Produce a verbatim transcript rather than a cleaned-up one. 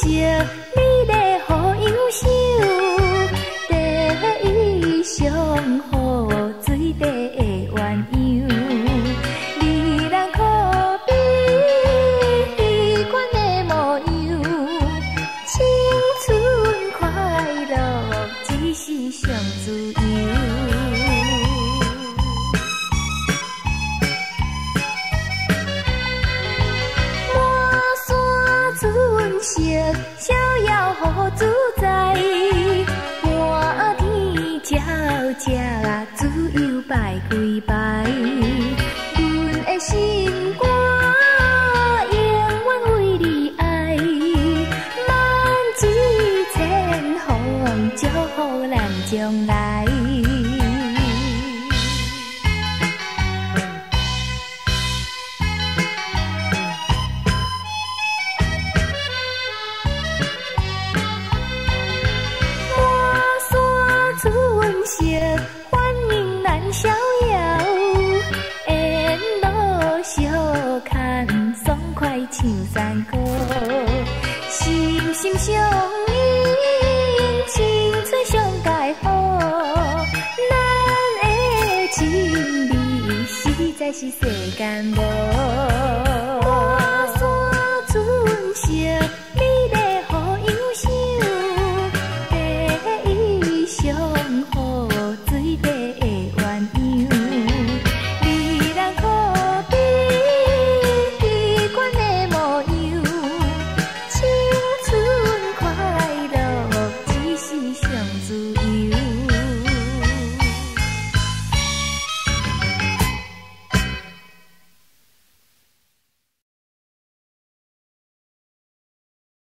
色，美丽好忧愁。第一上好水地的鸳鸯，二人可比彼款的模样。青春快乐只是上自由。色逍遥好自在，满天鸟只自由摆几摆。阮的心肝永远为你爱，万紫千红祝福咱将来。欢迎咱逍遥，沿路相看，爽快唱山歌，心心相印，青春上介好。咱的情味实在是世间无。满山春色，美丽好忧愁。第一上好。水地的鸳鸯，二人可比彼款的模样。青春快乐只是上自由。